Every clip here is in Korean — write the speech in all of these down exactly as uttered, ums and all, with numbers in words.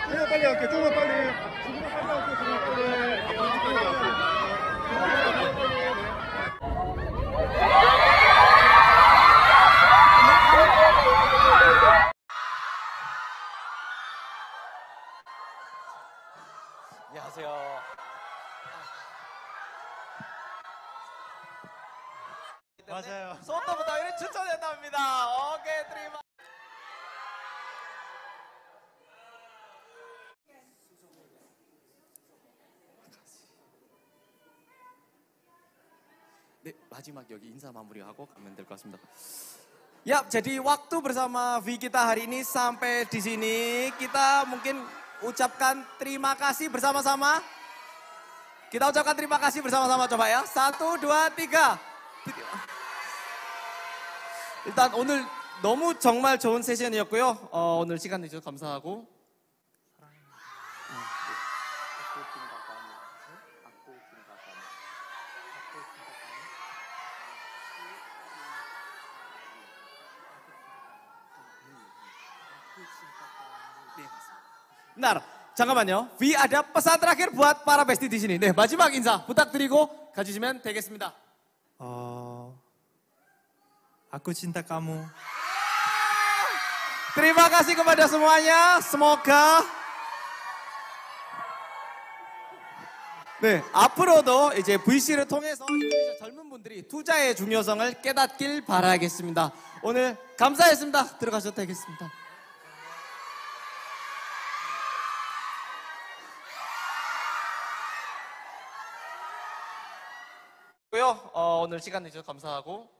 그냥 빨리 할게. 조금만 빨리. 조금만 빨리 할게. 조금만 안녕하세요. 맞아요. 손도부터 이렇게 추천된답니다. 오케이, 드리마. 네, 마지막 여기 인사 마무리하고 가면 될 것 같습니다. Ya, jadi waktu bersama V kita hari ini sampai di sini. Kita mungkin ucapkan terima kasih bersama-sama. Kita ucapkan terima kasih bersama-sama coba ya. Satu, dua, tiga. 일단 오늘 너무 정말 좋은 세션이었고요. 어, 오늘 시간 내주셔서 감사하고. Benar, 잠깐만요. V ada pesan terakhir buat para bestie di sini. 네, 마지막 인사 부탁드리고 가주시면 되겠습니다. 어, aku cinta kamu. Terima kasih kepada semuanya. Semoga 네, 앞으로도 이제 브이씨를 통해서 인도네시아 젊은 분들이 투자의 중요성을 깨닫길 바라겠습니다. 오늘 감사했습니다. 들어가셔도 되겠습니다. 어, 오늘 시간 내주셔서 감사하고.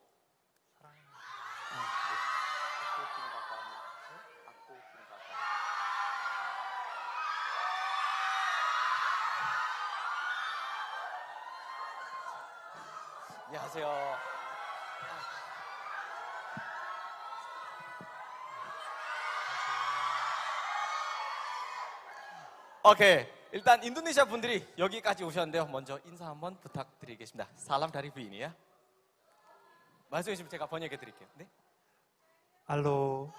안녕하세요. 오케이. 일단 인도네시아 분들이 여기까지 오셨는데요. 먼저 인사 한번 부탁드리겠습니다. 사람 dari V이야. 말씀해 주시면 제가 번역해 드릴게요. 네. 알로.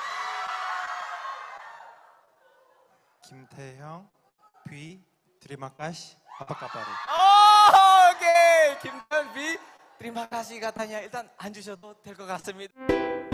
김태형, V, terima kasih, apa kabar? 오, 오케이. 김태형 V, terima kasih katanya. 일단 앉으셔도 될 것 같습니다.